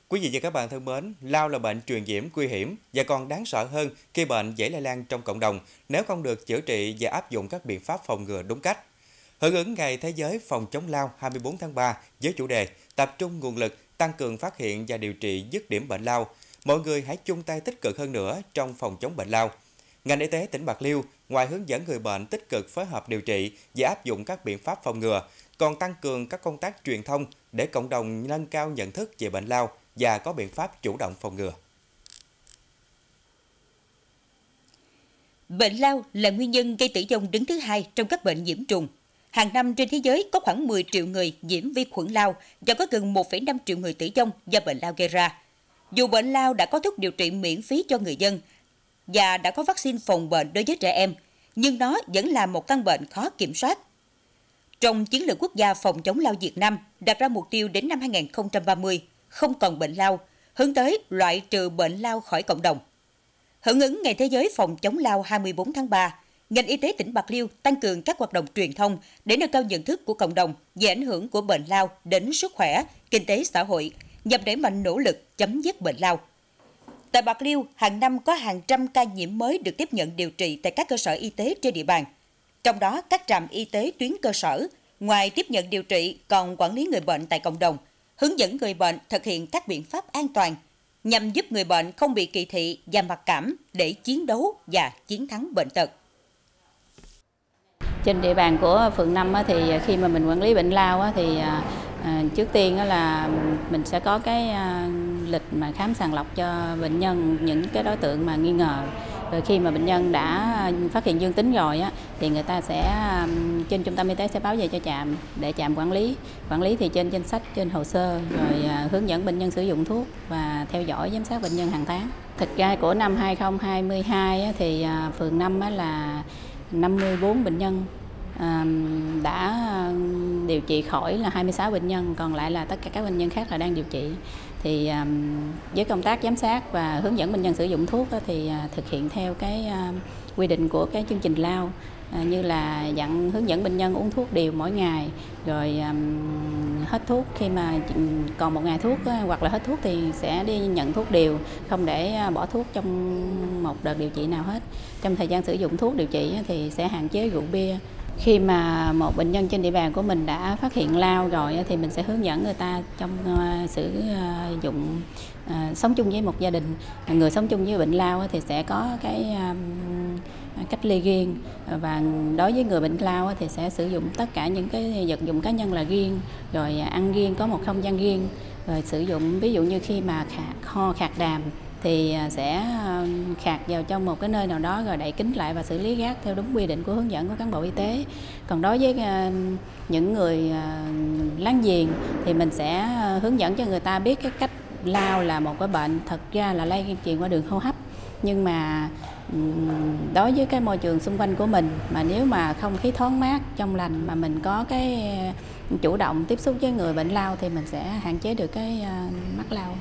Quý vị và các bạn thân mến, lao là bệnh truyền nhiễm nguy hiểm và còn đáng sợ hơn khi bệnh dễ lây lan trong cộng đồng nếu không được chữa trị và áp dụng các biện pháp phòng ngừa đúng cách. Hưởng ứng Ngày Thế giới phòng chống lao 24 tháng 3 với chủ đề tập trung nguồn lực, tăng cường phát hiện và điều trị dứt điểm bệnh lao, mọi người hãy chung tay tích cực hơn nữa trong phòng chống bệnh lao. Ngành y tế tỉnh Bạc Liêu ngoài hướng dẫn người bệnh tích cực phối hợp điều trị và áp dụng các biện pháp phòng ngừa, còn tăng cường các công tác truyền thông để cộng đồng nâng cao nhận thức về bệnh lao và có biện pháp chủ động phòng ngừa. Bệnh lao là nguyên nhân gây tử vong đứng thứ hai trong các bệnh nhiễm trùng. Hàng năm trên thế giới có khoảng 10 triệu người nhiễm vi khuẩn lao và có gần 1,5 triệu người tử vong do bệnh lao gây ra. Dù bệnh lao đã có thuốc điều trị miễn phí cho người dân và đã có vaccine phòng bệnh đối với trẻ em, nhưng nó vẫn là một căn bệnh khó kiểm soát. Trong Chiến lược Quốc gia phòng chống lao Việt Nam đặt ra mục tiêu đến năm 2030, không còn bệnh lao, hướng tới loại trừ bệnh lao khỏi cộng đồng. Hưởng ứng Ngày Thế giới phòng chống lao 24 tháng 3, ngành y tế tỉnh Bạc Liêu tăng cường các hoạt động truyền thông để nâng cao nhận thức của cộng đồng về ảnh hưởng của bệnh lao đến sức khỏe, kinh tế xã hội, nhằm đẩy mạnh nỗ lực chấm dứt bệnh lao. Tại Bạc Liêu, hàng năm có hàng trăm ca nhiễm mới được tiếp nhận điều trị tại các cơ sở y tế trên địa bàn. Trong đó, các trạm y tế tuyến cơ sở, ngoài tiếp nhận điều trị, còn quản lý người bệnh tại cộng đồng, hướng dẫn người bệnh thực hiện các biện pháp an toàn, nhằm giúp người bệnh không bị kỳ thị và mặc cảm để chiến đấu và chiến thắng bệnh tật. Trên địa bàn của phường 5 thì khi mà mình quản lý bệnh lao thì trước tiên là mình sẽ có cái lịch mà khám sàng lọc cho bệnh nhân, những cái đối tượng mà nghi ngờ. Rồi khi mà bệnh nhân đã phát hiện dương tính rồi thì người ta sẽ trên trung tâm y tế sẽ báo về cho trạm để trạm quản lý. Quản lý thì trên danh sách, trên hồ sơ, rồi hướng dẫn bệnh nhân sử dụng thuốc và theo dõi giám sát bệnh nhân hàng tháng. Thực ra của năm 2022 thì phường 5 là 54 bệnh nhân đã điều trị khỏi là 26 bệnh nhân, còn lại là tất cả các bệnh nhân khác là đang điều trị. Thì với công tác giám sát và hướng dẫn bệnh nhân sử dụng thuốc thì thực hiện theo cái quy định của cái chương trình lao, như là dặn hướng dẫn bệnh nhân uống thuốc đều mỗi ngày, rồi hết thuốc khi mà còn một ngày thuốc hoặc là hết thuốc thì sẽ đi nhận thuốc đều, không để bỏ thuốc trong một đợt điều trị nào hết. Trong thời gian sử dụng thuốc điều trị thì sẽ hạn chế rượu bia. Khi mà một bệnh nhân trên địa bàn của mình đã phát hiện lao rồi thì mình sẽ hướng dẫn người ta trong sử dụng sống chung với một gia đình. Người sống chung với bệnh lao thì sẽ có cái cách ly riêng, và đối với người bệnh lao thì sẽ sử dụng tất cả những cái vật dụng cá nhân là riêng, rồi ăn riêng, có một không gian riêng, rồi sử dụng ví dụ như khi mà ho khạc đàm thì sẽ khạc vào trong một cái nơi nào đó rồi đậy kín lại và xử lý rác theo đúng quy định của hướng dẫn của cán bộ y tế. Còn đối với những người láng giềng thì mình sẽ hướng dẫn cho người ta biết cái cách lao là một cái bệnh thật ra là lây truyền qua đường hô hấp, nhưng mà đối với cái môi trường xung quanh của mình mà nếu mà không khí thoáng mát trong lành mà mình có cái chủ động tiếp xúc với người bệnh lao thì mình sẽ hạn chế được cái mắc lao.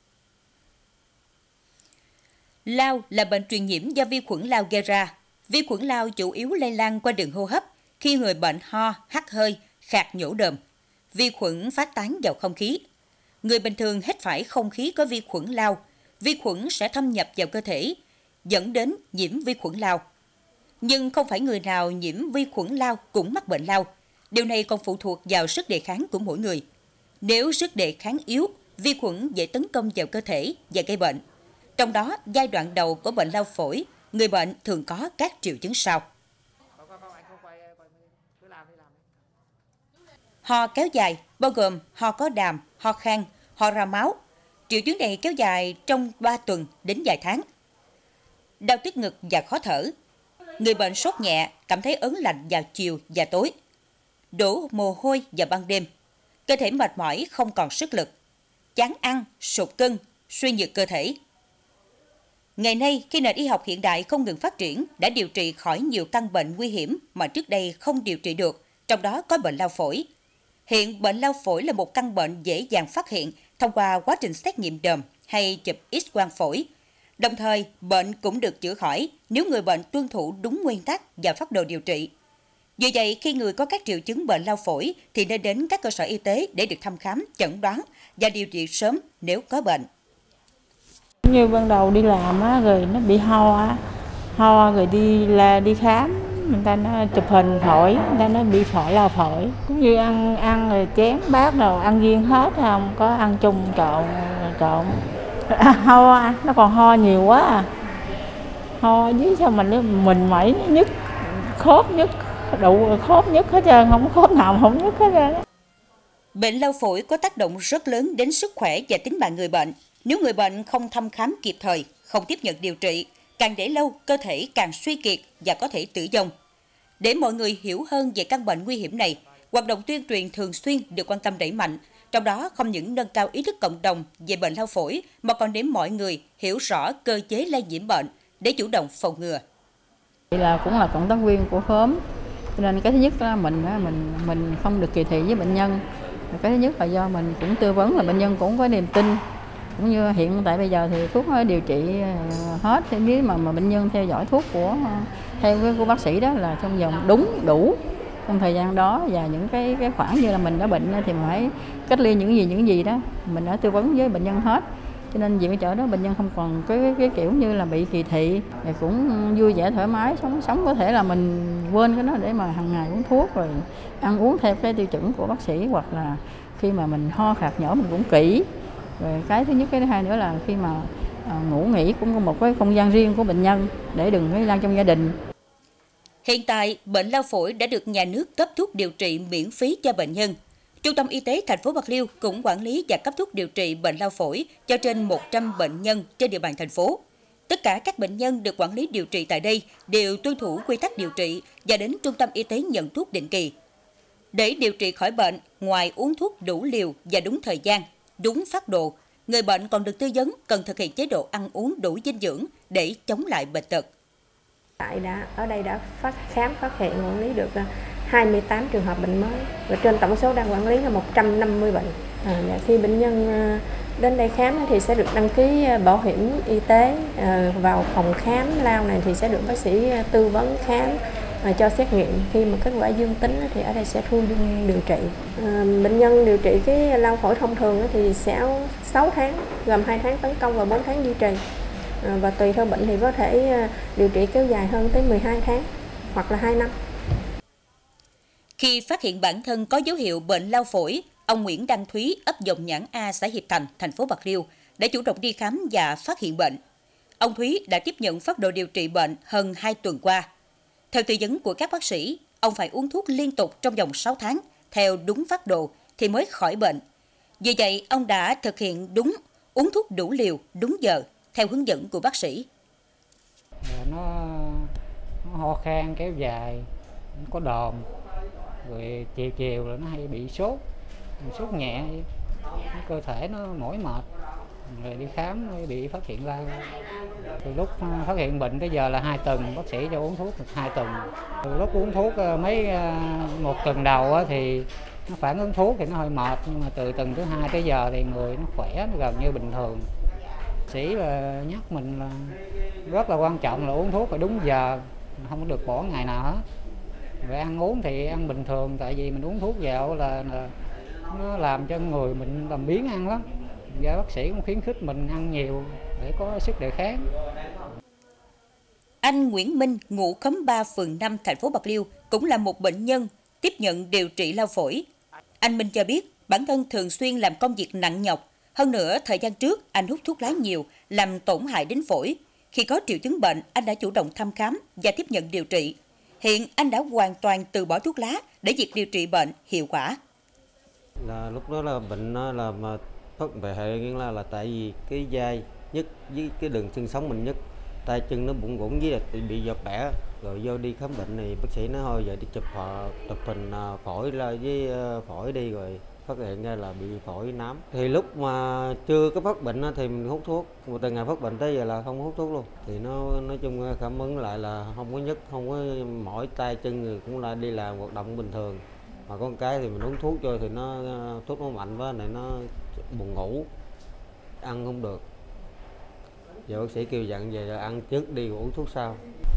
Lao là bệnh truyền nhiễm do vi khuẩn lao gây ra. Vi khuẩn lao chủ yếu lây lan qua đường hô hấp khi người bệnh ho, hắt hơi, khạc nhổ đờm. Vi khuẩn phát tán vào không khí. Người bình thường hít phải không khí có vi khuẩn lao, vi khuẩn sẽ thâm nhập vào cơ thể, dẫn đến nhiễm vi khuẩn lao. Nhưng không phải người nào nhiễm vi khuẩn lao cũng mắc bệnh lao. Điều này còn phụ thuộc vào sức đề kháng của mỗi người. Nếu sức đề kháng yếu, vi khuẩn dễ tấn công vào cơ thể và gây bệnh. Trong đó, giai đoạn đầu của bệnh lao phổi, người bệnh thường có các triệu chứng sau. Ho kéo dài, bao gồm ho có đàm, ho khan, ho ra máu. Triệu chứng này kéo dài trong 3 tuần đến vài tháng. Đau tức ngực và khó thở. Người bệnh sốt nhẹ, cảm thấy ớn lạnh vào chiều và tối. Đổ mồ hôi vào ban đêm. Cơ thể mệt mỏi, không còn sức lực. Chán ăn, sụt cân, suy nhược cơ thể. Ngày nay, khi nền y học hiện đại không ngừng phát triển, đã điều trị khỏi nhiều căn bệnh nguy hiểm mà trước đây không điều trị được, trong đó có bệnh lao phổi. Hiện bệnh lao phổi là một căn bệnh dễ dàng phát hiện thông qua quá trình xét nghiệm đờm hay chụp X-quang phổi. Đồng thời, bệnh cũng được chữa khỏi nếu người bệnh tuân thủ đúng nguyên tắc và phác đồ điều trị. Vì vậy, khi người có các triệu chứng bệnh lao phổi thì nên đến các cơ sở y tế để được thăm khám, chẩn đoán và điều trị sớm nếu có bệnh. Như ban đầu đi làm á, rồi nó bị ho rồi đi khám, người ta nó chụp hình phổi, người ta nó bị lao phổi. Cũng như ăn rồi chén bát nào ăn riêng hết, không có ăn chung trộn. Ho, nó còn ho nhiều quá à. Ho với sao mình mẩy nhức, khớp nhức, khớp nhức hết trơn, không có khớp nào không nhức hết trơn. Bệnh lao phổi có tác động rất lớn đến sức khỏe và tính mạng người bệnh. Nếu người bệnh không thăm khám kịp thời, không tiếp nhận điều trị, càng để lâu, cơ thể càng suy kiệt và có thể tử vong. Để mọi người hiểu hơn về căn bệnh nguy hiểm này, hoạt động tuyên truyền thường xuyên được quan tâm đẩy mạnh, trong đó không những nâng cao ý thức cộng đồng về bệnh lao phổi, mà còn để mọi người hiểu rõ cơ chế lây nhiễm bệnh để chủ động phòng ngừa. Cũng là cộng tác viên của khóm, cho nên cái thứ nhất là mình không được kỳ thị với bệnh nhân. Cái thứ nhất là do mình cũng tư vấn là bệnh nhân cũng có niềm tin. Cũng như hiện tại bây giờ thì thuốc điều trị hết, thì nếu mà bệnh nhân theo dõi thuốc theo của bác sĩ đó là trong vòng đủ trong thời gian đó, và những cái khoảng như là mình đã bệnh thì mình phải cách ly những gì đó mình đã tư vấn với bệnh nhân hết. Cho nên vì cái chỗ đó bệnh nhân không còn cái kiểu như là bị kỳ thị, thì cũng vui vẻ thoải mái sống có thể là mình quên cái đó để mà hàng ngày uống thuốc, rồi ăn uống theo cái tiêu chuẩn của bác sĩ, hoặc là khi mà mình ho khạc nhổ mình cũng kỹ. Rồi cái thứ nhất, cái thứ hai nữa là khi mà ngủ nghỉ cũng có một cái không gian riêng của bệnh nhân để đừng lây lan trong gia đình. Hiện tại, bệnh lao phổi đã được nhà nước cấp thuốc điều trị miễn phí cho bệnh nhân. Trung tâm Y tế thành phố Bạc Liêu cũng quản lý và cấp thuốc điều trị bệnh lao phổi cho trên 100 bệnh nhân trên địa bàn thành phố. Tất cả các bệnh nhân được quản lý điều trị tại đây đều tuân thủ quy tắc điều trị và đến trung tâm y tế nhận thuốc định kỳ. Để điều trị khỏi bệnh, ngoài uống thuốc đủ liều và đúng thời gian, đúng phác đồ, người bệnh còn được tư vấn cần thực hiện chế độ ăn uống đủ dinh dưỡng để chống lại bệnh tật. Ở đây đã phát hiện quản lý được 28 trường hợp bệnh mới, và trên tổng số đang quản lý là 150 bệnh. Khi bệnh nhân đến đây khám thì sẽ được đăng ký bảo hiểm y tế. Vào phòng khám lao này thì sẽ được bác sĩ tư vấn khám, cho xét nghiệm. Khi mà kết quả dương tính thì ở đây sẽ thu dung điều trị. Bệnh nhân điều trị cái lao phổi thông thường thì sẽ 6 tháng, gồm 2 tháng tấn công và 4 tháng duy trì. Và tùy theo bệnh thì có thể điều trị kéo dài hơn tới 12 tháng hoặc là 2 năm. Khi phát hiện bản thân có dấu hiệu bệnh lao phổi, ông Nguyễn Đăng Thúy, ấp Dòng Nhãn A, xã Hiệp Thành, thành phố Bạc Liêu đã chủ động đi khám và phát hiện bệnh. Ông Thúy đã tiếp nhận phác đồ điều trị bệnh hơn 2 tuần qua. Theo tư vấn của các bác sĩ, ông phải uống thuốc liên tục trong vòng 6 tháng theo đúng phác đồ thì mới khỏi bệnh. Vì vậy, ông đã thực hiện đúng, uống thuốc đủ liều, đúng giờ theo hướng dẫn của bác sĩ. Nó ho khan kéo dài, nó có đờm, rồi chiều là nó hay bị sốt nhẹ, cơ thể nó mỏi mệt, rồi đi khám mới bị phát hiện lao. Từ lúc phát hiện bệnh tới giờ là 2 tuần, bác sĩ cho uống thuốc được 2 tuần. Từ lúc uống thuốc một tuần đầu thì nó phản ứng thuốc thì nó hơi mệt, nhưng mà từ tuần thứ 2 tới giờ thì người nó khỏe, nó gần như bình thường. Bác sĩ là nhắc mình là rất là quan trọng là uống thuốc phải đúng giờ, không có được bỏ ngày nào hết. Rồi ăn uống thì ăn bình thường, tại vì mình uống thuốc vào là nó làm cho người mình làm biếng ăn lắm. Và bác sĩ cũng khuyến khích mình ăn nhiều để có sức đề kháng. Anh Nguyễn Minh, ngụ khóm 3, phường 5, thành phố Bạc Liêu, cũng là một bệnh nhân tiếp nhận điều trị lao phổi. Anh Minh cho biết bản thân thường xuyên làm công việc nặng nhọc. Hơn nữa, thời gian trước, anh hút thuốc lá nhiều, làm tổn hại đến phổi. Khi có triệu chứng bệnh, anh đã chủ động thăm khám và tiếp nhận điều trị. Hiện anh đã hoàn toàn từ bỏ thuốc lá để việc điều trị bệnh hiệu quả. Lúc đó là bệnh là phát về hệ là tại vì cái vai nhức với cái đường xương sống mình nhức, tay chân nó bụng rủng với bị do bẻ, rồi vô đi khám bệnh này bác sĩ nói thôi giờ đi chụp hình phổi ra với phổi đi, rồi phát hiện ra là bị phổi nám. Thì lúc mà chưa có phát bệnh thì mình hút thuốc, mà từ ngày phát bệnh tới giờ là không hút thuốc luôn. Thì nó nói chung cảm ứng lại là không có nhức, không có mỏi tay chân, rồi cũng là đi làm hoạt động bình thường. Mà con cái thì mình uống thuốc cho thì thuốc nó mạnh quá này, nó buồn ngủ, ăn không được. Giờ bác sĩ kêu dặn về là ăn trước đi rồi uống thuốc sau.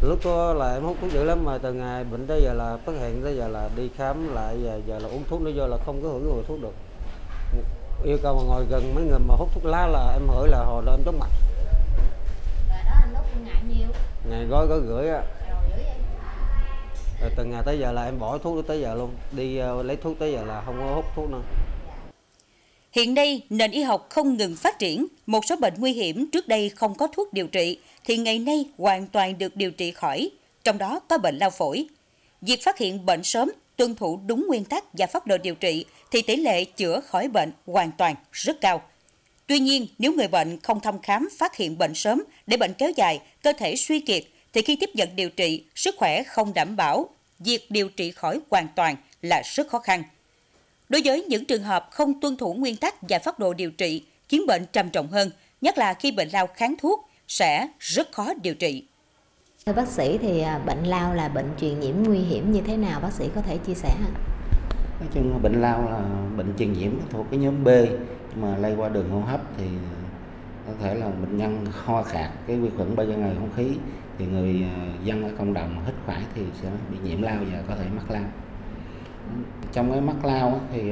Lúc đó là em hút thuốc dữ lắm, mà từ ngày bệnh tới giờ là phát hiện tới giờ là đi khám lại, giờ là uống thuốc, nó do là không có hưởng ngồi thuốc được. Yêu cầu mà ngồi gần mấy người mà hút thuốc lá là em hỏi là hồi đó em chóng mặt. Rồi đó anh hút ngày nhiêu? Ngày gói có gửi á. Rồi từ ngày tới giờ là em bỏ thuốc tới giờ luôn, đi lấy thuốc tới giờ là không có hút thuốc nữa. Hiện nay, nền y học không ngừng phát triển, một số bệnh nguy hiểm trước đây không có thuốc điều trị thì ngày nay hoàn toàn được điều trị khỏi, trong đó có bệnh lao phổi. Việc phát hiện bệnh sớm, tuân thủ đúng nguyên tắc và phác đồ điều trị thì tỷ lệ chữa khỏi bệnh hoàn toàn rất cao. Tuy nhiên, nếu người bệnh không thăm khám phát hiện bệnh sớm để bệnh kéo dài, cơ thể suy kiệt thì khi tiếp nhận điều trị, sức khỏe không đảm bảo, việc điều trị khỏi hoàn toàn là rất khó khăn. Đối với những trường hợp không tuân thủ nguyên tắc và phác đồ điều trị, khiến bệnh trầm trọng hơn, nhất là khi bệnh lao kháng thuốc, sẽ rất khó điều trị. Thưa bác sĩ thì bệnh lao là bệnh truyền nhiễm nguy hiểm như thế nào, bác sĩ có thể chia sẻ hả? Nói chung bệnh lao là bệnh truyền nhiễm thuộc cái nhóm B, mà lây qua đường hô hấp thì có thể là bệnh nhân ho khạc cái vi khuẩn bay ra ngoài không khí, thì người dân ở cộng đồng hít phải thì sẽ bị nhiễm lao và có thể mắc lao. Trong cái mắc lao thì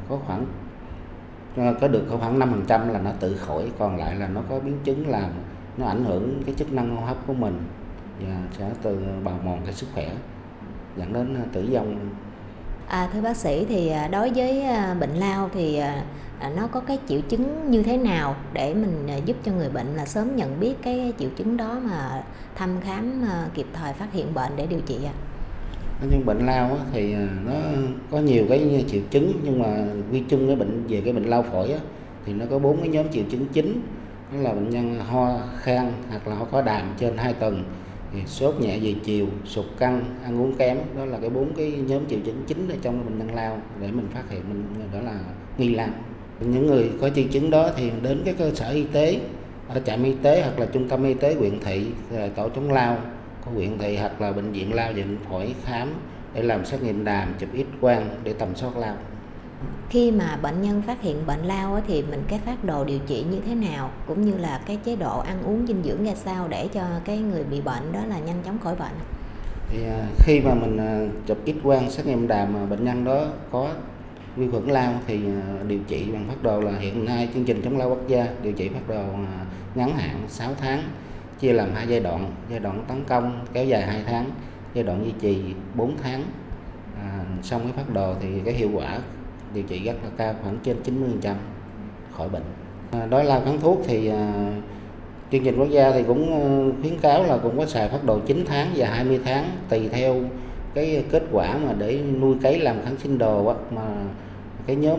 có được khoảng 5% là nó tự khỏi, còn lại là nó có biến chứng làm nó ảnh hưởng cái chức năng hô hấp của mình và sẽ từ bào mòn cái sức khỏe dẫn đến tử vong. Thưa bác sĩ thì đối với bệnh lao thì nó có cái triệu chứng như thế nào để mình giúp cho người bệnh là sớm nhận biết cái triệu chứng đó mà thăm khám kịp thời phát hiện bệnh để điều trị ạ? Nhưng bệnh lao thì nó có nhiều cái triệu chứng, nhưng mà quy chung cái bệnh về cái bệnh lao phổi thì nó có 4 cái nhóm triệu chứng chính. Đó là bệnh nhân ho khan hoặc là ho có đàm trên 2 tuần, thì sốt nhẹ về chiều, sụt căng, ăn uống kém. Đó là cái 4 cái nhóm triệu chứng chính ở trong bệnh nhân lao để mình phát hiện mình đó là nghi lao. Những người có triệu chứng đó thì đến cái cơ sở y tế, ở trạm y tế hoặc là trung tâm y tế huyện thị, tổ chống lao của huyện thị hoặc là bệnh viện lao và bệnh phổi khám để làm xét nghiệm đàm, chụp X-quang để tầm soát lao. Khi mà bệnh nhân phát hiện bệnh lao thì mình cái phác đồ điều trị như thế nào, cũng như là cái chế độ ăn uống dinh dưỡng ra sao để cho cái người bị bệnh đó là nhanh chóng khỏi bệnh? Thì khi mà mình chụp X-quang xét nghiệm đàm mà bệnh nhân đó có vi khuẩn lao thì điều trị bằng phác đồ là hiện nay chương trình chống lao quốc gia điều trị phác đồ ngắn hạn 6 tháng, chia làm 2 giai đoạn tấn công kéo dài 2 tháng, giai đoạn duy trì 4 tháng. Xong cái phác đồ thì cái hiệu quả điều trị rất là cao, khoảng trên 90% khỏi bệnh. Đối lao kháng thuốc thì chương trình quốc gia thì cũng khuyến cáo là cũng có xài phác đồ 9 tháng và 20 tháng tùy theo cái kết quả mà để nuôi cấy làm kháng sinh đồ mà cái nhóm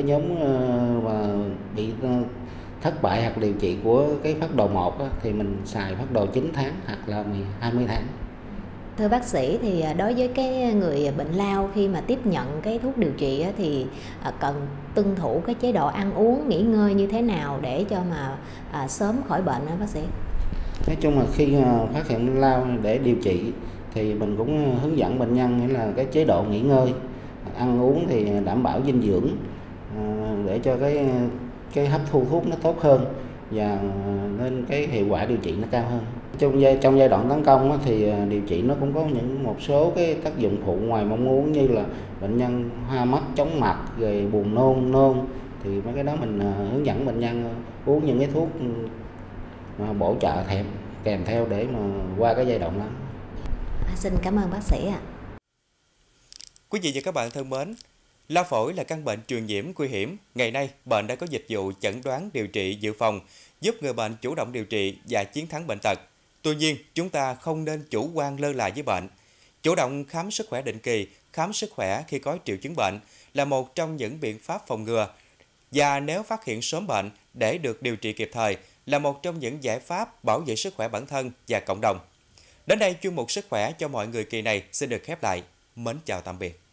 mà bị thất bại hoặc điều trị của cái phác đồ 1 thì mình xài phác đồ 9 tháng hoặc là 20 tháng. Thưa bác sĩ thì đối với cái người bệnh lao khi mà tiếp nhận cái thuốc điều trị thì cần tuân thủ cái chế độ ăn uống, nghỉ ngơi như thế nào để cho mà sớm khỏi bệnh hả bác sĩ? Nói chung là khi phát hiện lao để điều trị thì mình cũng hướng dẫn bệnh nhân nghĩa là cái chế độ nghỉ ngơi, ăn uống thì đảm bảo dinh dưỡng để cho cái hấp thu thuốc nó tốt hơn và nên cái hiệu quả điều trị nó cao hơn. Trong giai đoạn tấn công thì điều trị nó cũng có một số cái tác dụng phụ ngoài mong muốn, như là bệnh nhân hoa mắt, chóng mặt, rồi buồn nôn thì mấy cái đó mình hướng dẫn bệnh nhân uống những cái thuốc bổ trợ kèm theo để mà qua cái giai đoạn đó. Xin cảm ơn bác sĩ ạ. Quý vị và các bạn thân mến, lao phổi là căn bệnh truyền nhiễm nguy hiểm. Ngày nay, bệnh đã có dịch vụ chẩn đoán, điều trị, dự phòng, giúp người bệnh chủ động điều trị và chiến thắng bệnh tật. Tuy nhiên, chúng ta không nên chủ quan lơ là với bệnh. Chủ động khám sức khỏe định kỳ, khám sức khỏe khi có triệu chứng bệnh là một trong những biện pháp phòng ngừa. Và nếu phát hiện sớm bệnh để được điều trị kịp thời là một trong những giải pháp bảo vệ sức khỏe bản thân và cộng đồng. Đến đây, chuyên mục Sức khỏe cho mọi người kỳ này xin được khép lại. Mến chào tạm biệt.